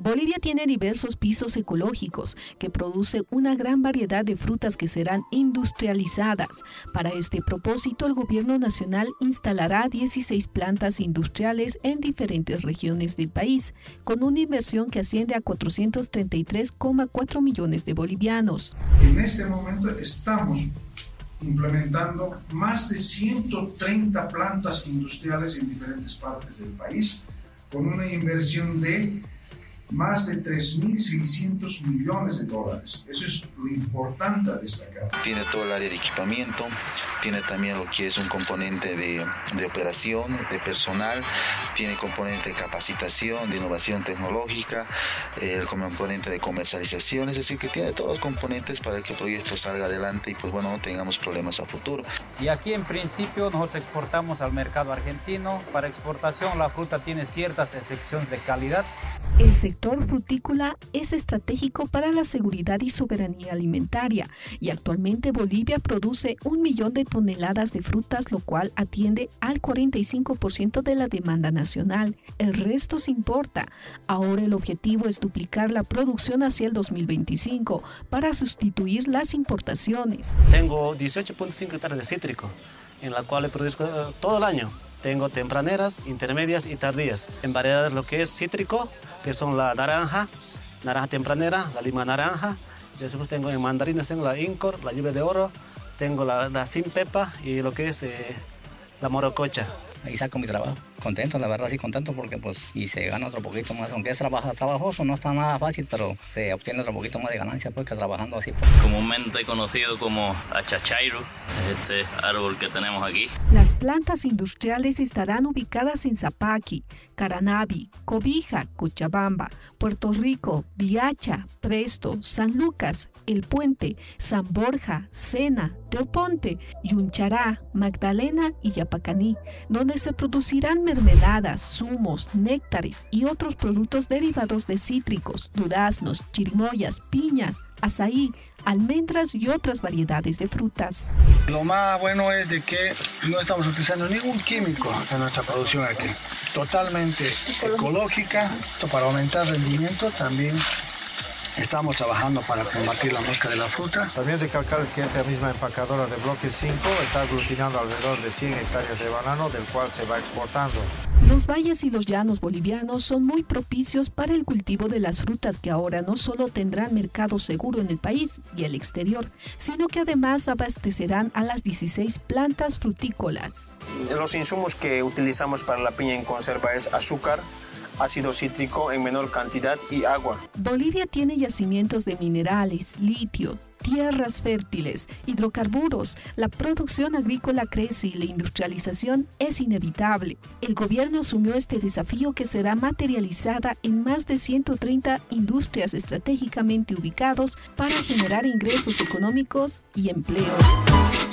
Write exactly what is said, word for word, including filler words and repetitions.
Bolivia tiene diversos pisos ecológicos que producen una gran variedad de frutas que serán industrializadas. Para este propósito, el gobierno nacional instalará dieciséis plantas industriales en diferentes regiones del país, con una inversión que asciende a cuatrocientos treinta y tres coma cuatro millones de bolivianos. En este momento estamos implementando más de ciento treinta plantas industriales en diferentes partes del país, con una inversión de más de tres mil seiscientos millones de dólares. Eso es lo importante a destacar. Tiene todo el área de equipamiento, tiene también lo que es un componente de, de operación, de personal, tiene componente de capacitación, de innovación tecnológica, el componente de comercialización, es decir, que tiene todos los componentes para que el proyecto salga adelante y pues bueno, no tengamos problemas a futuro. Y aquí en principio nosotros exportamos al mercado argentino. Para exportación la fruta tiene ciertas restricciones de calidad. El sector frutícola es estratégico para la seguridad y soberanía alimentaria y actualmente Bolivia produce un millón de toneladas de frutas, lo cual atiende al cuarenta y cinco por ciento de la demanda nacional. El resto se importa. Ahora el objetivo es duplicar la producción hacia el dos mil veinticinco para sustituir las importaciones. Tengo dieciocho punto cinco hectáreas de cítrico, en la cual produzco uh, todo el año. Tengo tempraneras, intermedias y tardías. En variedades lo que es cítrico, que son la naranja, naranja tempranera, la lima naranja. Después tengo en mandarinas, tengo la Incor, la lluvia de oro, tengo la, la sin pepa y lo que es eh, la morococha. Ahí saco mi trabajo. Contento, la verdad sí contento porque pues y se gana otro poquito más. Aunque es trabajo, trabajoso, no está nada fácil, pero se obtiene otro poquito más de ganancia pues que trabajando así. Comúnmente conocido como achachairo, este árbol que tenemos aquí. Las plantas industriales estarán ubicadas en Zapaqui, Caranavi, Cobija, Cochabamba, Puerto Rico, Viacha, Presto, San Lucas, El Puente, San Borja, Sena, Teoponte, Yunchará, Magdalena y Yapacaní, donde se producirán mermeladas, zumos, néctares y otros productos derivados de cítricos, duraznos, chirimoyas, piñas, azaí, almendras y otras variedades de frutas. Lo más bueno es de que no estamos utilizando ningún químico en nuestra producción aquí. Totalmente ecológica, para aumentar el rendimiento también. Estamos trabajando para combatir la mosca de la fruta. También recalcarles que esta misma empacadora de bloque cinco está aglutinando alrededor de cien hectáreas de banano, del cual se va exportando. Los valles y los llanos bolivianos son muy propicios para el cultivo de las frutas que ahora no solo tendrán mercado seguro en el país y el exterior, sino que además abastecerán a las dieciséis plantas frutícolas. Los insumos que utilizamos para la piña en conserva es azúcar, ácido cítrico en menor cantidad y agua. Bolivia tiene yacimientos de minerales, litio, tierras fértiles, hidrocarburos. La producción agrícola crece y la industrialización es inevitable. El gobierno asumió este desafío que será materializada en más de ciento treinta industrias estratégicamente ubicados para generar ingresos económicos y empleo.